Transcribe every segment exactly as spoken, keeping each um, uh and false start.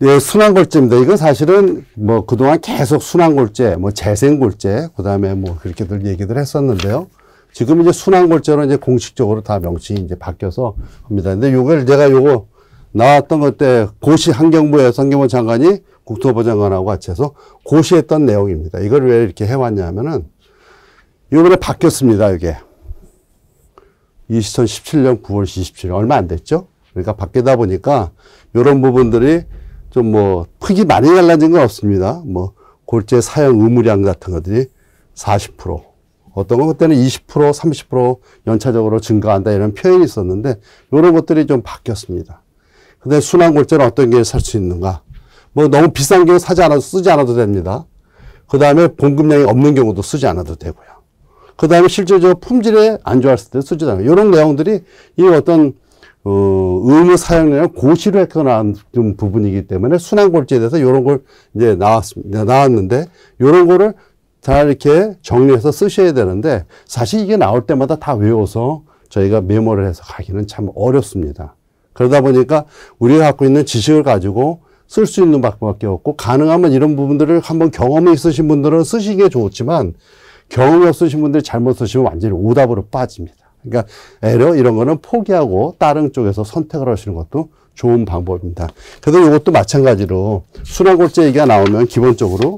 예, 순환골제입니다. 이건 사실은 뭐 그동안 계속 순환골제, 뭐 재생골제, 그 다음에 뭐 그렇게들 얘기들 했었는데요. 지금 이제 순환골제로 이제 공식적으로 다 명칭이 이제 바뀌어서 합니다. 근데 요걸 제가 요거 나왔던 것 때 고시 환경부에서 환경부 장관이 국토부 장관하고 같이 해서 고시했던 내용입니다. 이걸 왜 이렇게 해왔냐면은 요번에 바뀌었습니다. 이게. 이천십칠 년 구월 이십칠 일 얼마 안 됐죠? 그러니까 바뀌다 보니까 이런 부분들이 좀 뭐 크게 많이 달라진 건 없습니다. 뭐 골재 사용 의무량 같은 것들이 사십 퍼센트 어떤 건 그때는 이십 퍼센트 삼십 퍼센트 연차적으로 증가한다 이런 표현이 있었는데 이런 것들이 좀 바뀌었습니다. 근데 순환 골재는 어떤 게 살 수 있는가? 뭐 너무 비싼 경우 사지 않아도 쓰지 않아도 됩니다. 그 다음에 공급량이 없는 경우도 쓰지 않아도 되고요. 그 다음에 실질적으로 품질에 안 좋았을 때 쓰지 않아요. 이런 내용들이 이 어떤 어, 의무 사용량을 고시로 했거나 나온 부분이기 때문에 순환골재에 대해서 이런 걸 이제 나왔습니다. 나왔는데 이런 거를 다 이렇게 정리해서 쓰셔야 되는데 사실 이게 나올 때마다 다 외워서 저희가 메모를 해서 가기는 참 어렵습니다. 그러다 보니까 우리가 갖고 있는 지식을 가지고 쓸 수 있는 방법밖에 없고 가능하면 이런 부분들을 한번 경험이 있으신 분들은 쓰시기에 좋지만 경험이 없으신 분들이 잘못 쓰시면 완전히 오답으로 빠집니다. 그러니까 에러 이런 거는 포기하고 다른 쪽에서 선택을 하시는 것도 좋은 방법입니다. 그래서 이것도 마찬가지로 순환골재 얘기가 나오면 기본적으로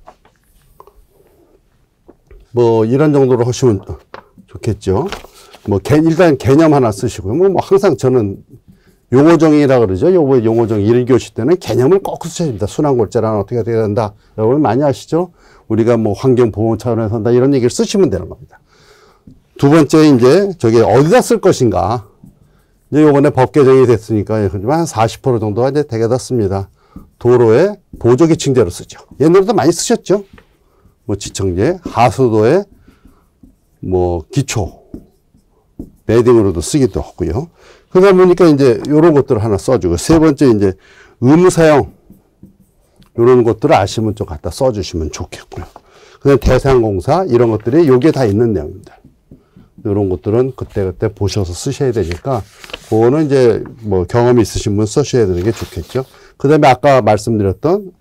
뭐 이런 정도로 하시면 좋겠죠. 뭐 개, 일단 개념 하나 쓰시고요. 뭐, 뭐 항상 저는 용어정의라 그러죠. 요거 용어정의 일 교시 때는 개념을 꼭 쓰셔야 됩니다. 순환골재란 어떻게 돼야 된다. 여러분 많이 아시죠? 우리가 뭐 환경보호 차원에서 한다 이런 얘기를 쓰시면 되는 겁니다. 두 번째, 이제, 저게 어디다 쓸 것인가. 이제 요번에 법 개정이 됐으니까, 한 사십 퍼센트 정도가 이제 되게 됐습니다. 도로에 보조기층제로 쓰죠. 옛날에도 많이 쓰셨죠? 뭐, 지청제, 하수도에 뭐, 기초, 매딩으로도 쓰기도 하고요. 그러다 보니까 이제 요런 것들을 하나 써주고, 세 번째, 이제, 의무사용. 요런 것들을 아시면 좀 갖다 써주시면 좋겠고요. 그 다음에 대상공사, 이런 것들이 요게 다 있는 내용입니다. 이런 것들은 그때그때 보셔서 쓰셔야 되니까, 그거는 이제 뭐 경험이 있으신 분 쓰셔야 되는 게 좋겠죠. 그 다음에 아까 말씀드렸던,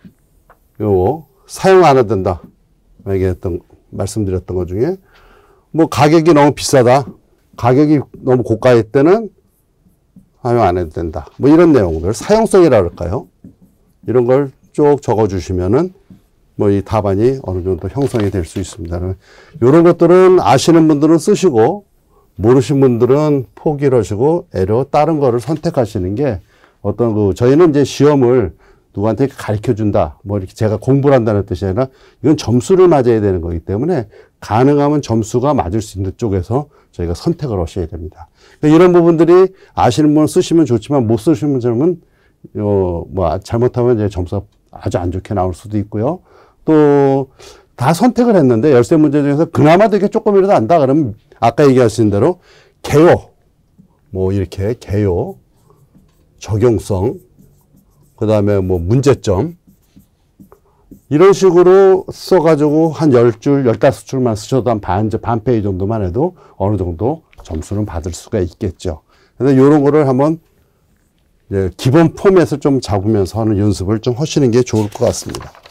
요거, 사용 안 해도 된다. 얘기했던, 말씀드렸던 것 중에, 뭐 가격이 너무 비싸다. 가격이 너무 고가일 때는 사용 안 해도 된다. 뭐 이런 내용들, 사용성이라 그럴까요? 이런 걸 쭉 적어 주시면은 뭐 이 답안이 어느 정도 형성이 될 수 있습니다. 이런 것들은 아시는 분들은 쓰시고 모르신 분들은 포기를 하시고 애로 다른 거를 선택하시는 게 어떤 그 저희는 이제 시험을 누구한테 가르쳐 준다 뭐 이렇게 제가 공부를 한다는 뜻이 아니라 이건 점수를 맞아야 되는 거기 때문에 가능하면 점수가 맞을 수 있는 쪽에서 저희가 선택을 하셔야 됩니다. 그러니까 이런 부분들이 아시는 분은 쓰시면 좋지만 못 쓰시는 분은 어 뭐 잘못하면 이제 점수가 아주 안 좋게 나올 수도 있고요. 또 다 선택을 했는데 열세 문제 중에서 그나마 되게 조금이라도 안다 그러면 아까 얘기하신 대로 개요 뭐 이렇게 개요 적용성 그 다음에 뭐 문제점 이런 식으로 써가지고 한 열 줄, 열다섯 줄만 쓰셔도 한 반, 반 페이지 정도만 해도 어느 정도 점수는 받을 수가 있겠죠. 그래서 이런 거를 한번 기본 포맷을 좀 잡으면서 하는 연습을 좀 하시는 게 좋을 것 같습니다.